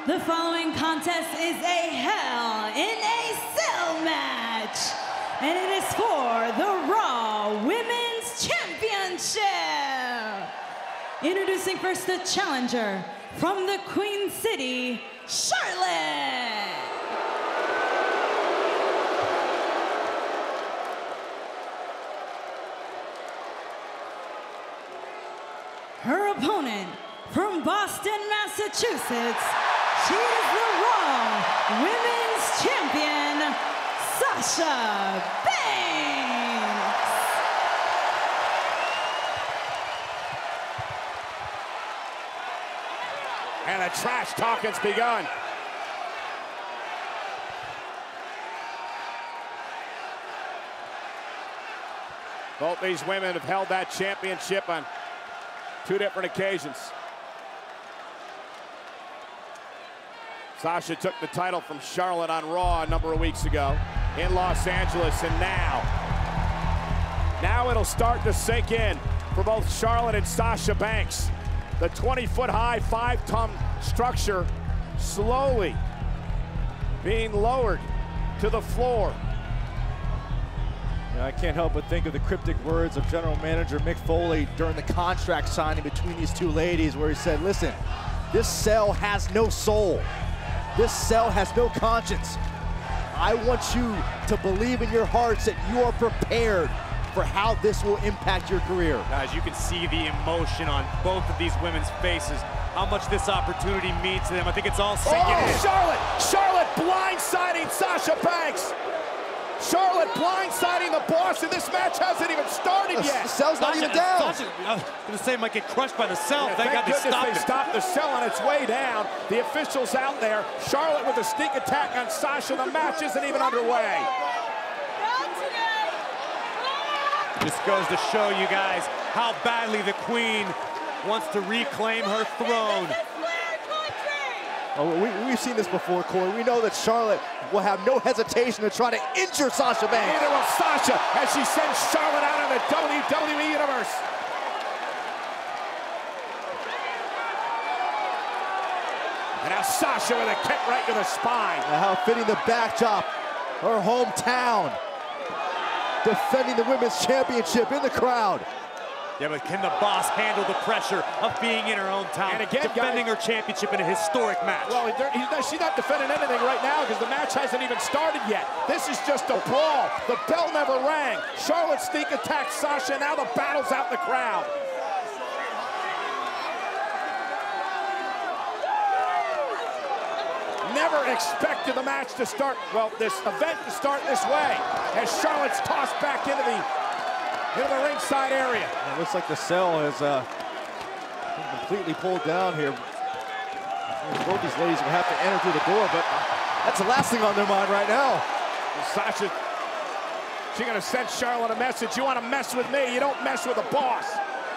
The following contest is a Hell in a Cell match, and it is for the Raw Women's Championship. Introducing first the challenger from the Queen City, Charlotte. Her opponent from Boston, Massachusetts, she is the Raw Women's Champion, Sasha Banks. And the trash talking's begun. Both these women have held that championship on two different occasions. Sasha took the title from Charlotte on Raw a number of weeks ago in Los Angeles, and now it'll start to sink in for both Charlotte and Sasha Banks. The 20-foot-high, 5-ton structure slowly being lowered to the floor. I can't help but think of the cryptic words of General Manager Mick Foley during the contract signing between these two ladies, where he said, listen, this cell has no soul. This cell has no conscience. I want you to believe in your hearts that you are prepared for how this will impact your career. Guys, you can see the emotion on both of these women's faces, how much this opportunity means to them. I think it's all sinking in. Charlotte blindsiding Sasha Banks. Charlotte blindsiding the boss, and this match hasn't even started yet. The cell's not even down. Sasha, I was going to say, might get crushed by the cell. Yeah, thank God they stopped the cell on its way down. The officials out there. Charlotte with a sneak attack on Sasha. The match isn't even underway. This goes to show you guys how badly the Queen wants to reclaim her throne. Oh, we've seen this before, Corey. We know that Charlotte will have no hesitation to try to injure Sasha Banks. Neither will Sasha as she sends Charlotte out of the WWE Universe. And now Sasha with a kick right to the spine. And how fitting the backdrop, her hometown, defending the Women's Championship in the crowd. Yeah, but can the boss handle the pressure of being in her own town, and again, defending her championship in a historic match? Well, she's not defending anything right now because the match hasn't even started yet. This is just a brawl. The bell never rang. Charlotte sneak attacks Sasha. Now the battle's out in the crowd. Never expected the match to start, well, this event to start this way, as Charlotte's tossed back into the ringside area. It looks like the cell has been completely pulled down here. Both these ladies will have to enter through the door, but that's the last thing on their mind right now. Sasha, she's gonna send Charlotte a message. You wanna mess with me, you don't mess with the boss.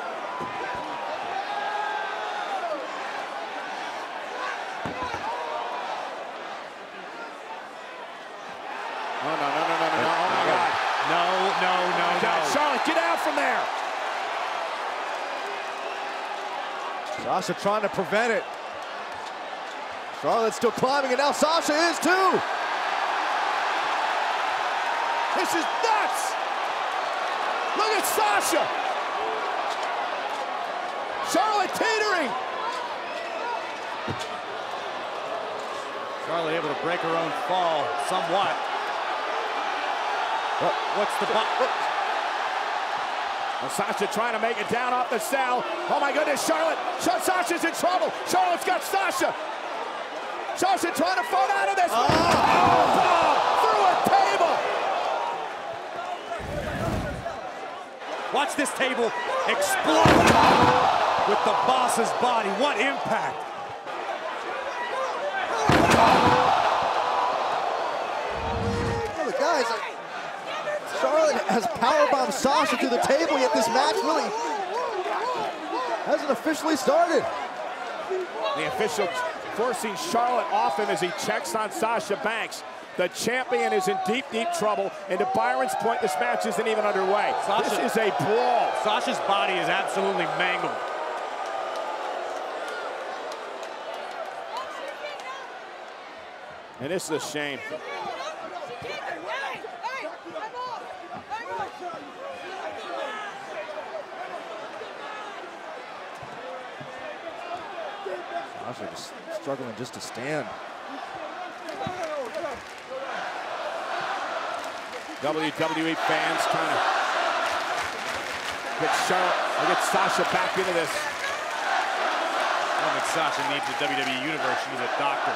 Oh, no. Oh, my God. No. Charlotte, get out from there. Sasha trying to prevent it. Charlotte's still climbing, and now Sasha is too. This is nuts. Look at Sasha. Charlotte teetering. Charlotte able to break her own fall somewhat. What's the Well, Sasha trying to make it down off the cell. Oh my goodness, Charlotte. Sasha's in trouble. Charlotte's got Sasha. Sasha trying to fall out of this. Oh, through a table. Watch this table explode with the boss's body. What impact. Well, guys, Charlotte has powerbombed Sasha to the table, yet this match really hasn't officially started. The official forcing Charlotte off him as he checks on Sasha Banks. The champion is in deep, deep trouble, and to Byron's point, this match isn't even underway. This is a brawl. Sasha's body is absolutely mangled. And this is a shame. Sasha just struggling just to stand. WWE fans trying to get Sasha back into this. I don't think Sasha needs the WWE Universe. She needs a doctor.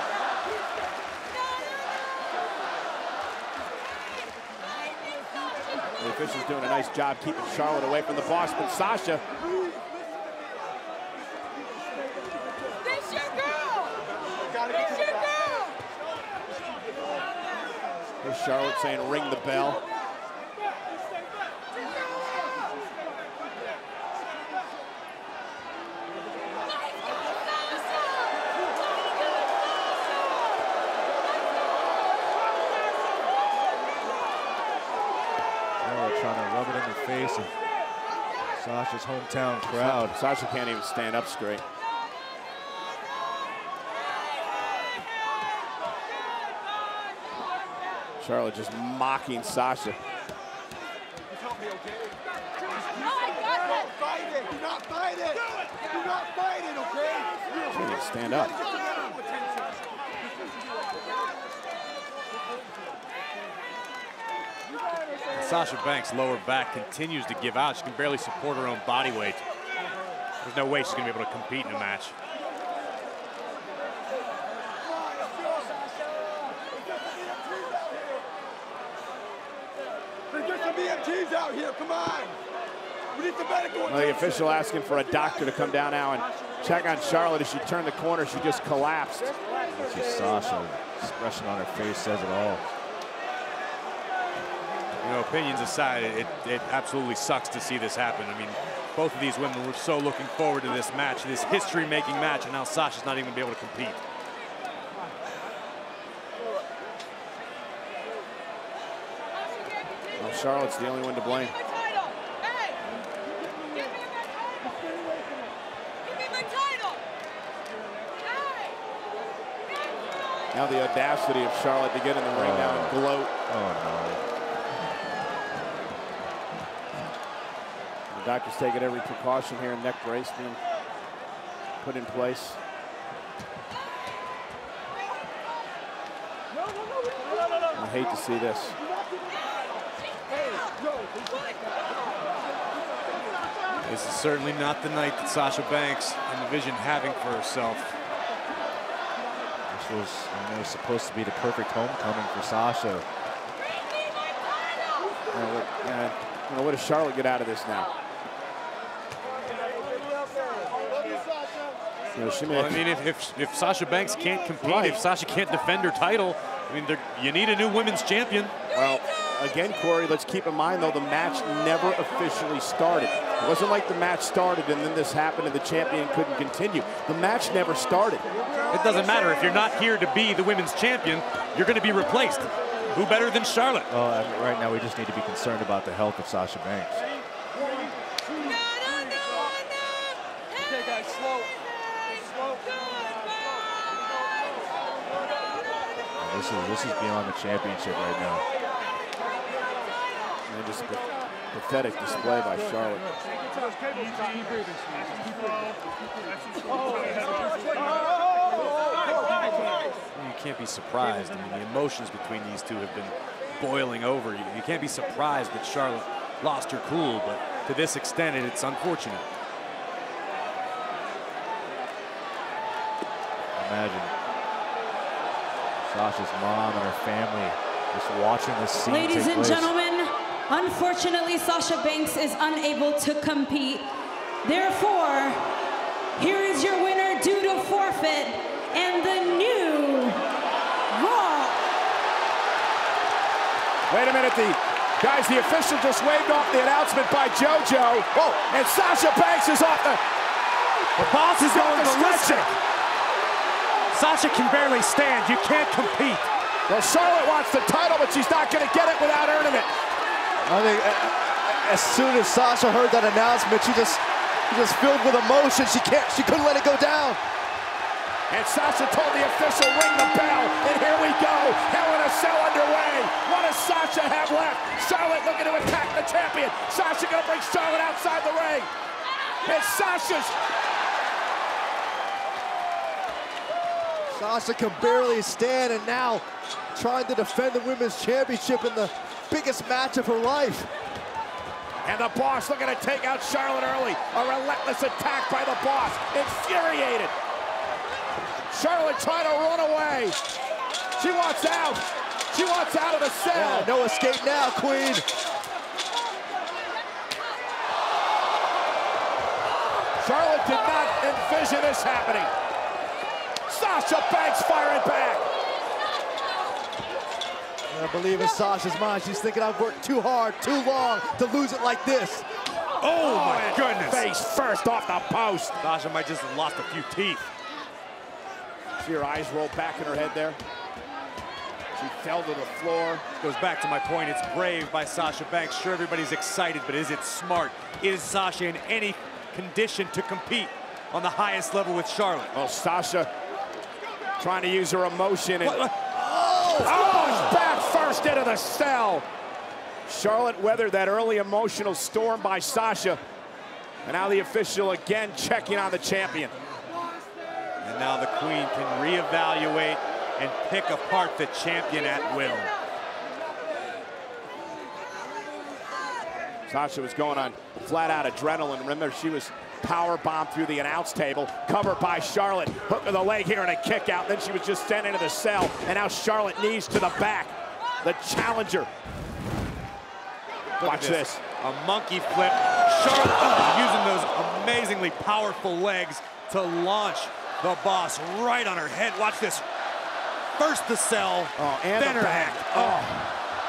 The official's doing a nice job keeping Charlotte away from the boss, but Sasha. This your girl! This your girl! Here's Charlotte saying, ring the bell. Trying to rub it in the face of Sasha's hometown crowd. Sasha can't even stand up straight. Charlotte just mocking Sasha. Don't fight it! Do not fight it! Do not fight it, okay? She can't even stand up. Sasha Banks' lower back continues to give out. She can barely support her own body weight. There's no way she's going to be able to compete in a match. There's some EMTs out here, come on! We need some medical attention. Well, the official asking for a doctor to come down now and check on Charlotte. As she turned the corner, she just collapsed. This is Sasha. Expression on her face says it all. You know, opinions aside, it absolutely sucks to see this happen. I mean, both of these women were so looking forward to this match, this history-making match, and now Sasha's not even going to be able to compete. Well, Charlotte's the only one to blame. Now the audacity of Charlotte to get in the ring now and gloat. Oh, no. The doctor's taking every precaution here. Neck brace being put in place. I hate to see this. This is certainly not the night that Sasha Banks envisioned having for herself. This was, you know, supposed to be the perfect homecoming for Sasha. What does Charlotte get out of this now? You know, she may well, I mean, if Sasha Banks can't compete, if Sasha can't defend her title, I mean, you need a new women's champion. Well, again, Corey, let's keep in mind, though, the match never officially started. It wasn't like the match started and then this happened and the champion couldn't continue. The match never started. It doesn't matter. If you're not here to be the women's champion, you're going to be replaced. Who better than Charlotte? Well, I mean, right now we just need to be concerned about the health of Sasha Banks. Okay, guys, slow. This is beyond the championship right now. And just a pathetic display by Charlotte. You can't be surprised. I mean, the emotions between these two have been boiling over. You can't be surprised that Charlotte lost her cool, but to this extent, it's unfortunate. Imagine Sasha's mom and her family just watching this scene Ladies take and place. gentlemen, unfortunately, Sasha Banks is unable to compete. Therefore, here is your winner due to forfeit and the new Raw. Wait a minute, the official just waved off the announcement by JoJo. Whoa, and Sasha Banks is off the boss is going ballistic. Sasha can barely stand. You can't compete. Well, Charlotte wants the title, but she's not going to get it without earning it. I think as soon as Sasha heard that announcement, she just filled with emotion. She couldn't let it go down. And Sasha told the official, ring the bell, and here we go. Hell in a Cell underway. What does Sasha have left? Charlotte looking to attack the champion. Sasha gonna bring Charlotte outside the ring. And Sasha can barely stand, and now trying to defend the Women's Championship in the biggest match of her life. And the Boss looking to take out Charlotte early. A relentless attack by the Boss. Infuriated. Charlotte trying to run away. She wants out. She wants out of the cell. Yeah, no escape now, Queen. Charlotte did not envision this happening. Sasha Banks firing back. I believe in Sasha's mind. She's thinking, I've worked too hard, too long to lose it like this. Oh my goodness. Face first off the post. Sasha might just have lost a few teeth. See her eyes roll back in her head there. She fell to the floor. Goes back to my point, it's brave by Sasha Banks. Sure, everybody's excited, but is it smart? Is Sasha in any condition to compete on the highest level with Charlotte? Well, Sasha trying to use her emotion and back first into the cell. Charlotte weathered that early emotional storm by Sasha. And now the official again checking on the champion. And now the Queen can reevaluate and pick apart the champion at will. Sasha was going on flat-out adrenaline. Remember, she was power-bombed through the announce table, covered by Charlotte. Hook of the leg here and a kick out. Then she was just sent into the cell, and now Charlotte knees to the back. The challenger. Watch this. A monkey flip. Charlotte using those amazingly powerful legs to launch the Boss right on her head. Watch this. First the cell, and then the her back. head.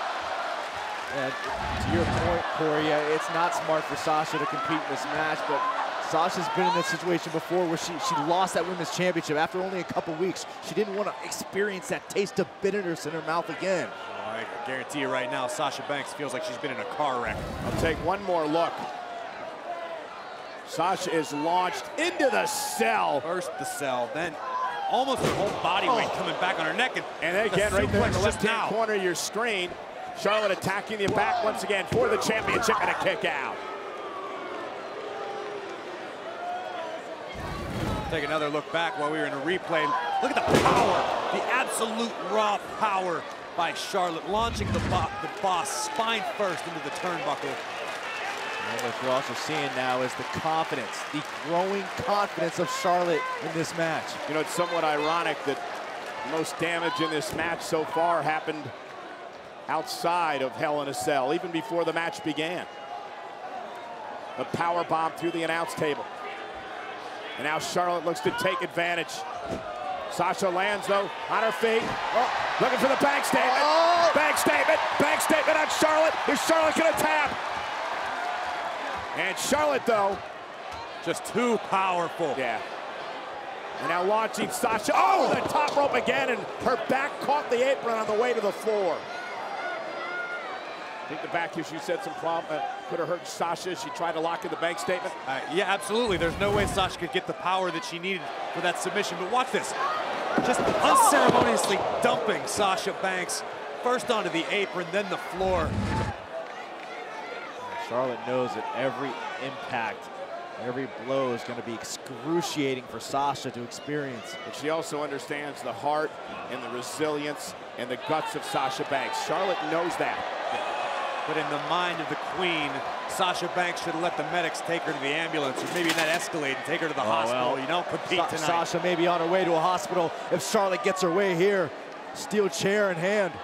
And to your point, Corey, it's not smart for Sasha to compete in this match, but Sasha's been in this situation before where she lost that Women's Championship after only a couple weeks. She didn't want to experience that taste of bitterness in her mouth again. I guarantee you right now, Sasha Banks feels like she's been in a car wreck. I'll take one more look. Sasha is launched into the cell. First the cell, then almost her whole body weight coming back on her neck. And then again, right there in the left-hand corner of your screen, Charlotte attacking the back once again for the championship and a kick out. Take another look back while we were in a replay. Look at the power, the absolute raw power by Charlotte, launching the Boss spine first into the turnbuckle. And what you're also seeing now is the confidence, the growing confidence of Charlotte in this match. You know, it's somewhat ironic that most damage in this match so far happened outside of Hell in a Cell, even before the match began. The power bomb through the announce table. And now Charlotte looks to take advantage. Sasha lands, though, on her feet. Looking for the bank statement. Bank statement on Charlotte. Is Charlotte gonna tap? And Charlotte, though, just too powerful. Yeah. And now launching Sasha. Oh, the top rope again, and her back caught the apron on the way to the floor. I think the back issue said some problem. Could have hurt Sasha as she tried to lock in the bank statement. Yeah, absolutely. There's no way Sasha could get the power that she needed for that submission. But watch this. Just unceremoniously dumping Sasha Banks first onto the apron, then the floor. Charlotte knows that every impact, every blow is going to be excruciating for Sasha to experience. But she also understands the heart and the resilience and the guts of Sasha Banks. Charlotte knows that. But in the mind of the Queen, Sasha Banks should have let the medics take her to the ambulance, or maybe not escalate and take her to the hospital. You don't compete tonight. Sasha may be on her way to a hospital if Charlotte gets her way here. Steel chair in hand.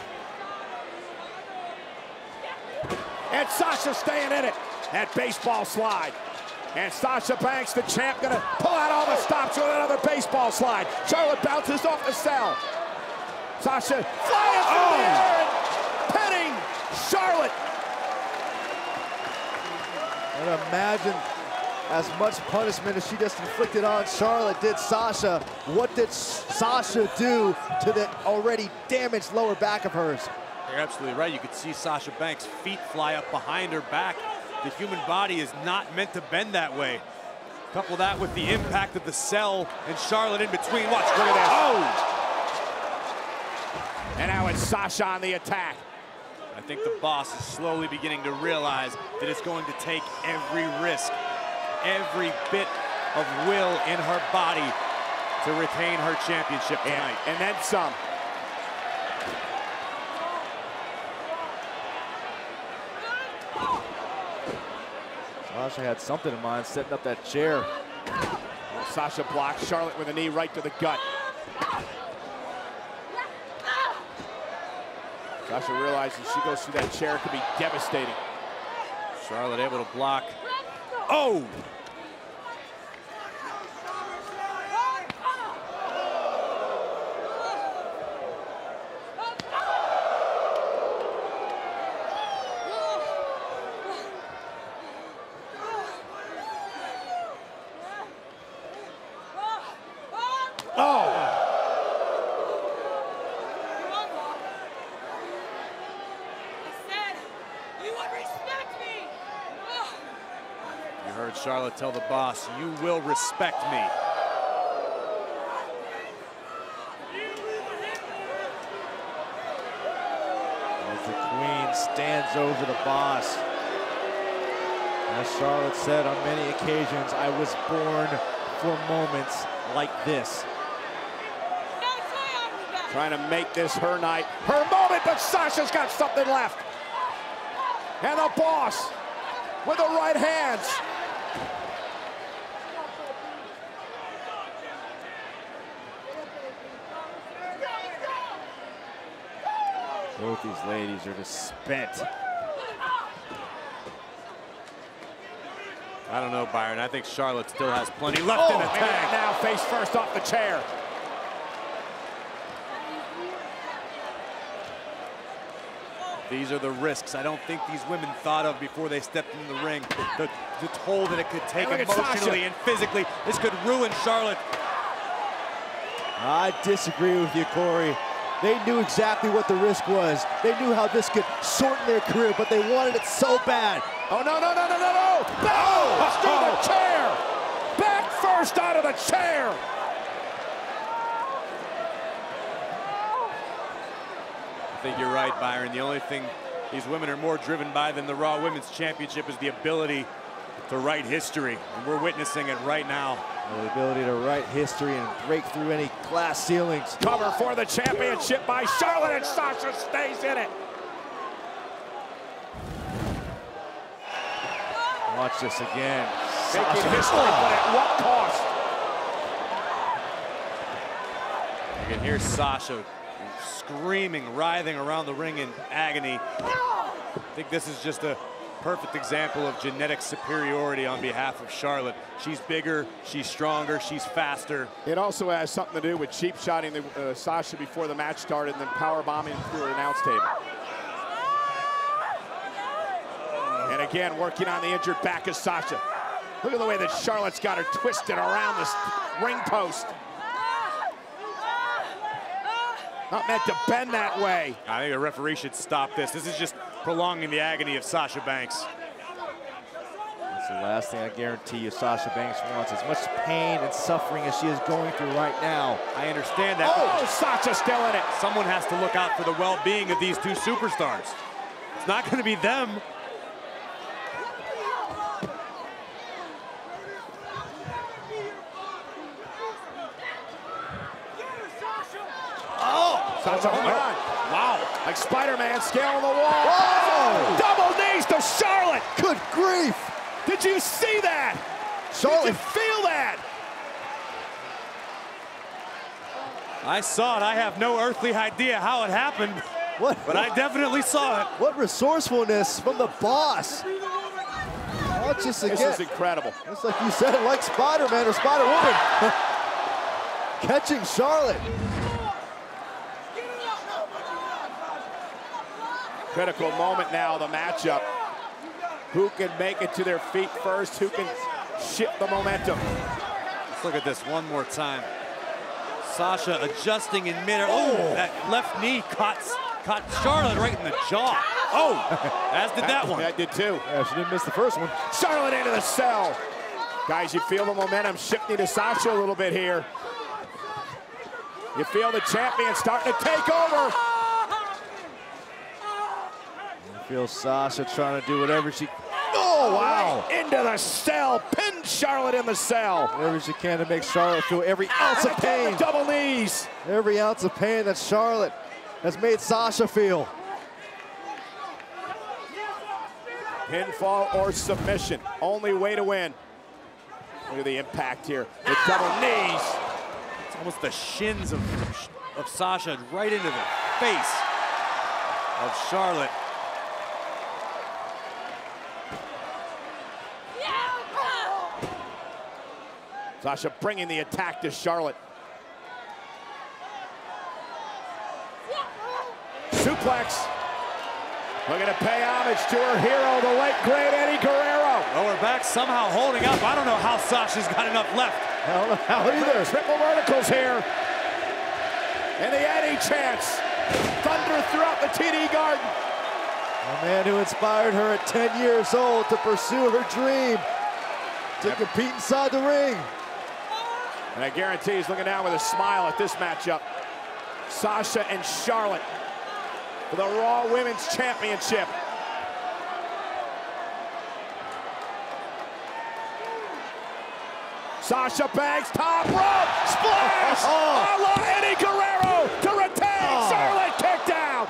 And Sasha staying in it. That baseball slide. And Sasha Banks, the champ, gonna pull out all the stops with another baseball slide. Charlotte bounces off the cell. Sasha flying through the air and pinning Charlotte. And imagine as much punishment as she just inflicted on Charlotte did Sasha. What did Sasha do to the already damaged lower back of hers? You're absolutely right. You could see Sasha Banks' feet fly up behind her back. The human body is not meant to bend that way. Couple that with the impact of the cell and Charlotte in between. Watch, look at this. Oh! And now it's Sasha on the attack. I think the boss is slowly beginning to realize that it's going to take every risk, every bit of will in her body to retain her championship tonight. And then some. Sasha had something in mind, setting up that chair. Sasha blocks Charlotte with a knee right to the gut. Sasha realizes she goes through that chair, it could be devastating. Charlotte able to block. Oh! You heard Charlotte tell the boss, "You will respect me." As the queen stands over the boss. As Charlotte said on many occasions, I was born for moments like this. Trying to make this her night, her moment, but Sasha's got something left. And the boss with the right hands. Both these ladies are just spent. I don't know, Byron. I think Charlotte still has plenty left in the tank. Now face first off the chair. These are the risks I don't think these women thought of before they stepped in the ring. The toll that it could take emotionally and physically. This could ruin Charlotte. I disagree with you, Corey. They knew exactly what the risk was. They knew how this could shorten their career, but they wanted it so bad. Oh, no, no, no, no, no, no! Oh, through the chair! Back first out of the chair! I think you're right, Byron. The only thing these women are more driven by than the Raw Women's Championship is the ability to write history, and we're witnessing it right now. The ability to write history and break through any glass ceilings. Cover for the championship by Charlotte, and Sasha stays in it. Watch this again. Making history, but at what cost? You can hear Sasha screaming, writhing around the ring in agony. I think this is just a perfect example of genetic superiority on behalf of Charlotte. She's bigger, she's stronger, she's faster. It also has something to do with cheap shotting Sasha before the match started and then power bombing through her announce table. And again, working on the injured back of Sasha. Look at the way that Charlotte's got her twisted around this ring post. Not meant to bend that way. I think the referee should stop this. This is just prolonging the agony of Sasha Banks. That's the last thing I guarantee you Sasha Banks wants. As much pain and suffering as she is going through right now. I understand that. Oh, Sasha's still in it. Someone has to look out for the well-being of these two superstars. It's not going to be them. Sasha, hold on. Wow. Like Spider-Man scaling the wall. Whoa! Double knees to Charlotte. Good grief. Did you see that? Charlotte. Did you feel that? I saw it. I have no earthly idea how it happened, but I definitely saw it. What resourcefulness from the boss. Watch this again. This is incredible. Just like you said, like Spider-Man or Spider-Woman. Catching Charlotte. Critical moment now, the matchup. Who can make it to their feet first? Who can shift the momentum? Let's look at this one more time. Sasha adjusting in midair. Oh, that left knee caught Charlotte right in the jaw. Oh, as did that one. That did too. Yeah, she didn't miss the first one. Charlotte into the cell. Guys, you feel the momentum shifting to Sasha a little bit here. You feel the champion starting to take over. You feel Sasha trying to do whatever she... Oh, wow! Right into the cell, pinned Charlotte in the cell. Whatever she can to make Charlotte feel every ounce of pain. Double knees. Every ounce of pain that Charlotte has made Sasha feel. Pinfall or submission, only way to win. Look at the impact here, the double knees. It's almost the shins of Sasha right into the face of Charlotte. Sasha bringing the attack to Charlotte. Suplex. Looking to pay homage to her hero, the late great Eddie Guerrero. Lower back somehow holding up. I don't know how Sasha's got enough left. I don't know how either. Triple verticals here. And the Eddie chants. Thunder throughout the TD Garden. A man who inspired her at 10 years old to pursue her dream to compete inside the ring. And I guarantee he's looking down with a smile at this matchup. Sasha and Charlotte for the Raw Women's Championship. Sasha Banks, top rope, splash! A la Eddie Guerrero to retain. Charlotte kicked out.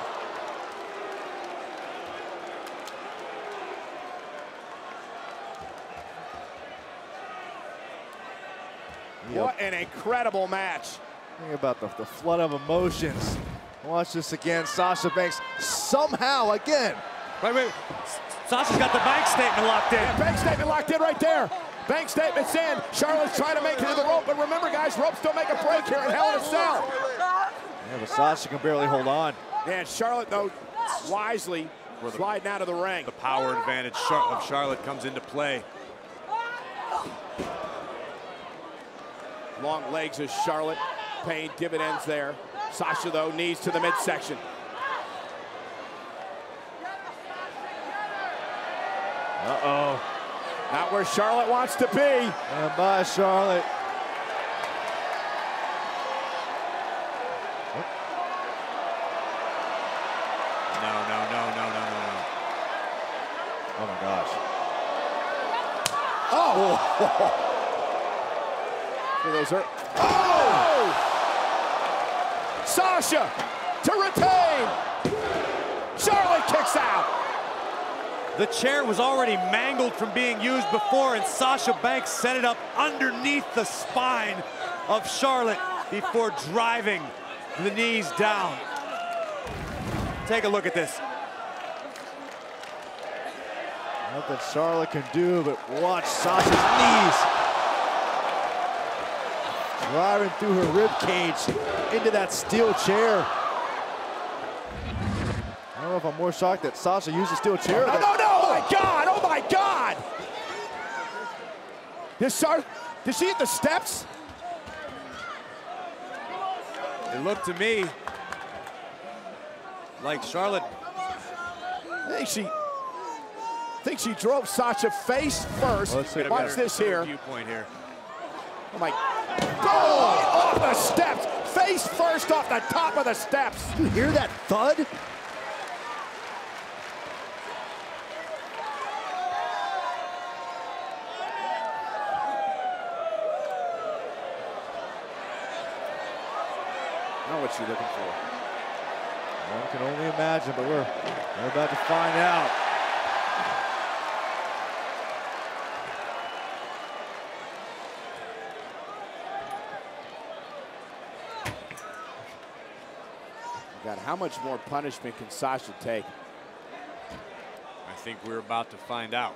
What an incredible match. Think about the flood of emotions. Watch this again. Sasha Banks somehow again. Wait. Sasha's got the bank statement locked in. Yeah, bank statement locked in right there. Bank statement's in. Charlotte's trying to make it to the rope, but remember, guys, ropes don't make a break here in Hell in a Cell. Yeah, but Sasha can barely hold on. Yeah, Charlotte, though, wisely sliding out of the ring. The power advantage of Charlotte comes into play. Long legs of Charlotte paying dividends there. Sasha, though, knees to the midsection. Uh-oh. Not where Charlotte wants to be. And bye, Charlotte. No. Oh, my gosh. Oh! For those are... Oh! Sasha to retain. Charlotte kicks out. The chair was already mangled from being used before, and Sasha Banks set it up underneath the spine of Charlotte before driving the knees down. Take a look at this. Nothing Charlotte can do but watch Sasha's knees driving through her rib cage into that steel chair. I don't know if I'm more shocked that Sasha used a steel chair. No, oh my God, oh my God! Did she hit the steps? It looked to me like Charlotte. I think she drove Sasha face first. Watch this here. Viewpoint here. Oh my! Oh, off the steps, face first off the top of the steps. Did you hear that thud? I know what she's looking for. One can only imagine, but we're about to find out. God, how much more punishment can Sasha take? I think we're about to find out.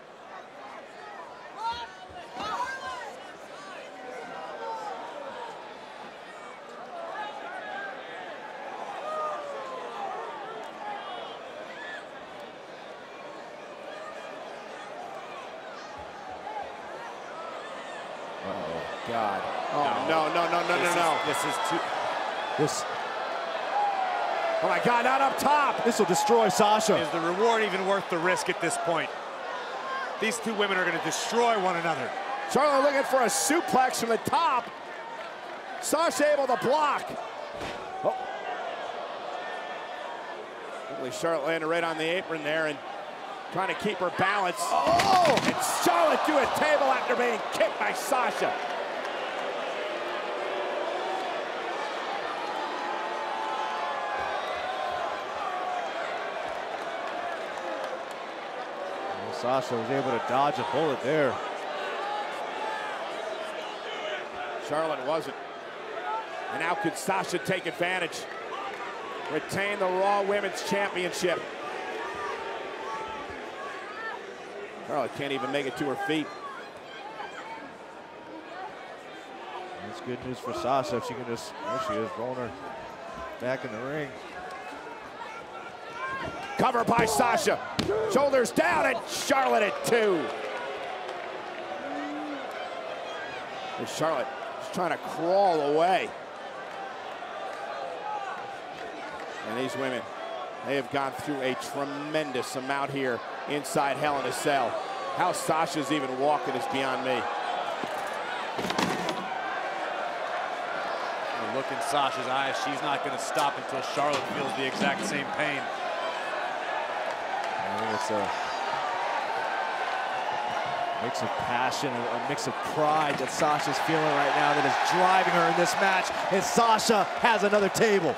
God. Oh, no. This is too... Oh my God, not up top. This will destroy Sasha. Is the reward even worth the risk at this point? These two women are going to destroy one another. Charlotte looking for a suplex from the top. Sasha able to block. Oh. Charlotte landed right on the apron there and trying to keep her balance. Oh! And Charlotte through a table after being kicked by Sasha. And Sasha was able to dodge a bullet there. Charlotte wasn't. And now could Sasha take advantage? Retain the Raw Women's Championship. Charlotte can't even make it to her feet. That's good news for Sasha if she can just, there she is, rolling her back in the ring. Cover by Sasha. Shoulders down and Charlotte at 2. And Charlotte is trying to crawl away. And these women, they have gone through a tremendous amount here inside Hell in a Cell. How Sasha's even walking is beyond me. The look in Sasha's eyes, she's not going to stop until Charlotte feels the exact same pain. I think it's a mix of passion, a mix of pride that Sasha's feeling right now that is driving her in this match. And Sasha has another table.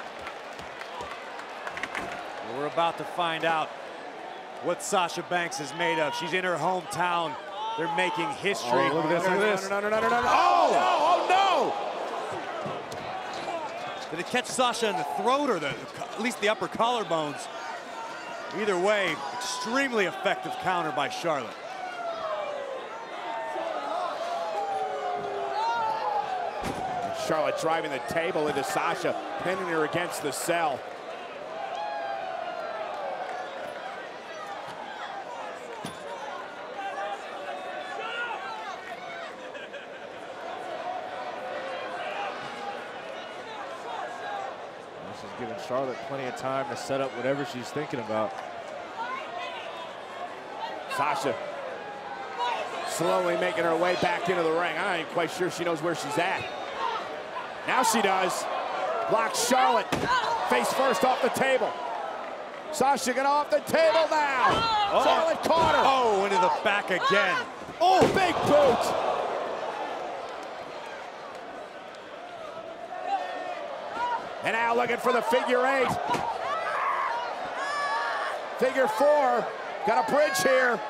We're about to find out what Sasha Banks is made of. She's in her hometown. They're making history. Oh, look at this, look at this. No. Oh, no! Did it catch Sasha in the throat or at least the upper collarbones? Either way, extremely effective counter by Charlotte. Charlotte driving the table into Sasha, pinning her against the cell. This is giving Charlotte plenty of time to set up whatever she's thinking about. Sasha slowly making her way back into the ring. I'm not even quite sure she knows where she's at. Now she does. Blocks Charlotte. Face first off the table. Sasha get off the table now. Oh. Charlotte caught her. Oh, into the back again. Oh, big boot. And now looking for the figure 8. Figure 4. Got a bridge here.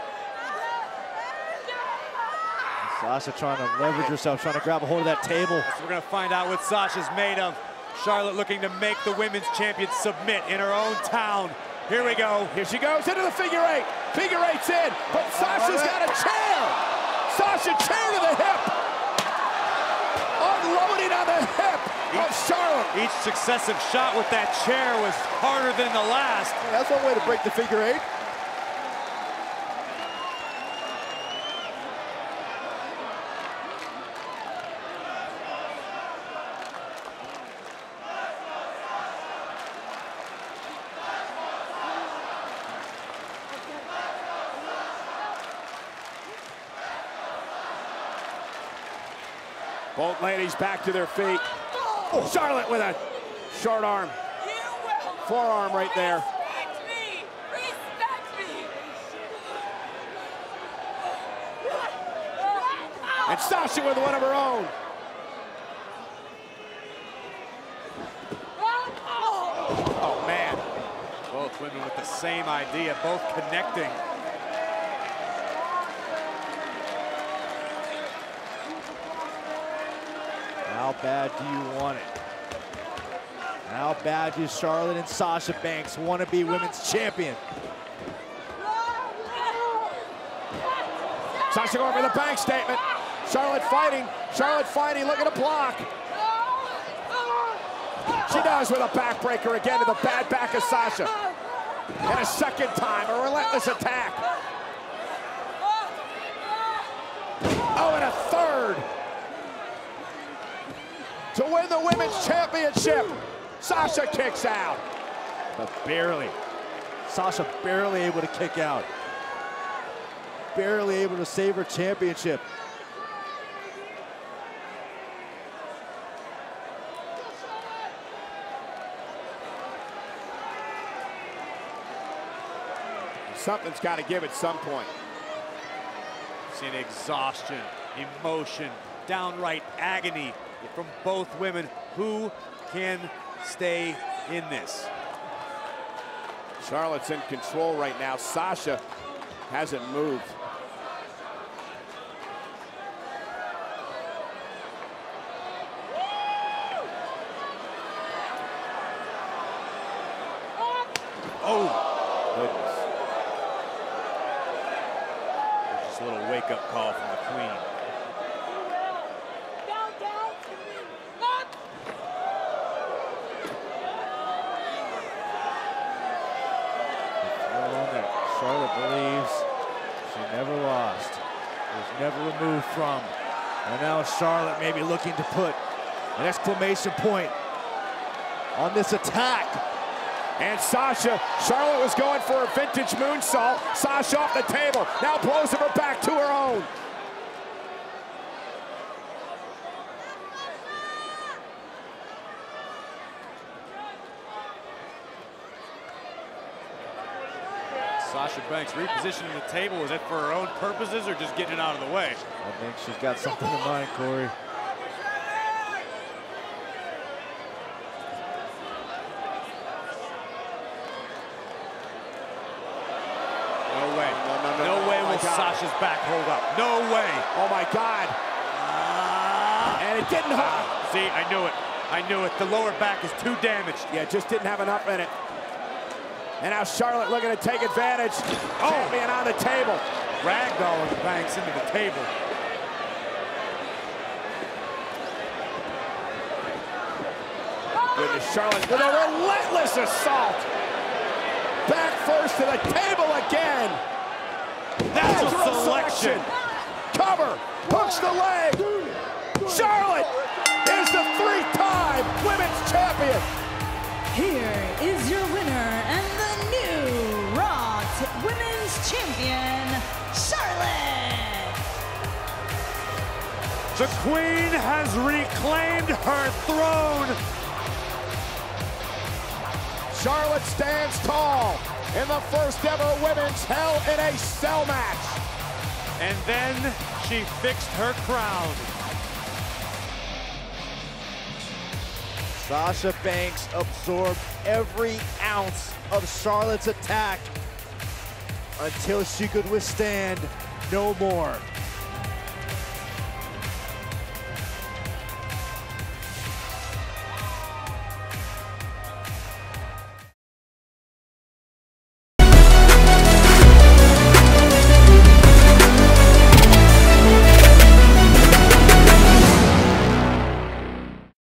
Sasha trying to leverage herself, trying to grab a hold of that table. So we're going to find out what Sasha's made of. Charlotte looking to make the women's champion submit in her own town. Here we go. Here she goes into the figure 8. Figure 8's in, but Sasha's got a chair. Sasha chair to the hip. Unloading on the hip of Charlotte. Each successive shot with that chair was harder than the last. Yeah, that's one way to break the figure 8. Both ladies back to their feet. Oh, Charlotte with a short arm. Forearm right there. Respect me! Respect me! And Sasha with one of her own. Oh, man. Both women with the same idea, both connecting. How bad do you want it? How bad do Charlotte and Sasha Banks want to be women's champion? Sasha going for the bank statement. Charlotte fighting, looking to block. She does with a backbreaker again to the bad back of Sasha. And a second time, a relentless attack. Oh, and a third. To win the women's championship, Sasha kicks out. But barely. Sasha barely able to kick out. Barely able to save her championship. Something's got to give at some point. Seeing exhaustion, emotion, downright agony from both women. Who can stay in this? Charlotte's in control right now. Sasha hasn't moved. Oh, goodness. Just a little wake-up call from the Queen. Down, down, up. Charlotte believes she never lost, was never removed from. And now Charlotte may be looking to put an exclamation point on this attack. And Sasha, Charlotte was going for a vintage moonsault. Sasha off the table, now blows her back to her own. Sasha Banks repositioning the table. Is that for her own purposes or just getting it out of the way? I think she's got something in mind, Corey. No way. No way will Sasha's back hold up. No way. Oh my God. And it didn't hold. See, I knew it. I knew it. The lower back is too damaged. Yeah, just didn't have enough in it. And now Charlotte looking to take advantage. Champion on the table. Ragdolling Banks into the table. Goodness, Charlotte with a relentless assault. Back first to the table again. Natural selection. Cover, hooks the leg. Charlotte is the three-time women's champion. Here is your winner and the new Raw Women's Champion, Charlotte. The Queen has reclaimed her throne. Charlotte stands tall in the first ever women's Hell in a Cell match. And then she fixed her crown. Sasha Banks absorbed every ounce of Charlotte's attack until she could withstand no more.